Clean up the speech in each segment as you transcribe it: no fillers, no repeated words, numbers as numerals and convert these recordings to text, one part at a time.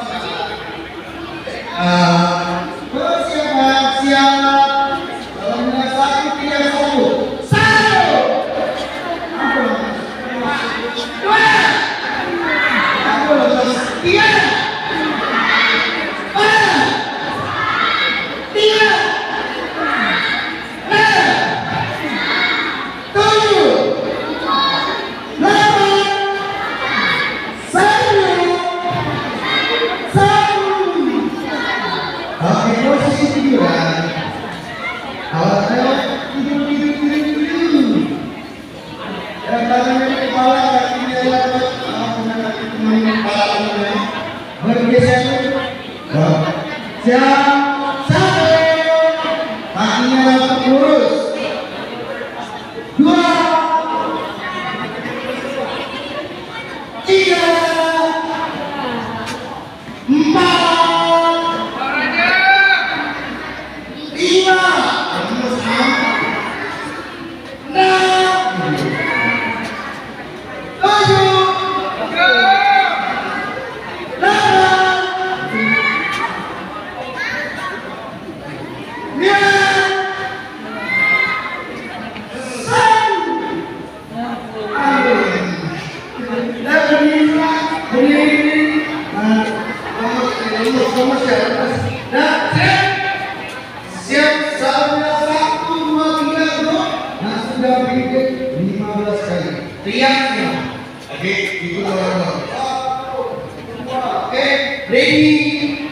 Persiapan siap. Nomor 1 tidak sabuk. 1, 2, 3, siap, 1, kakinya lurus, 2, 3, 4, 5, 6, 7, 15 kali. Teriaknya. Oke, itu orang. Oke, ready.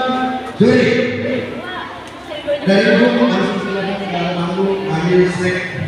Dari buku langsung silakan dalam panggung ambil snack.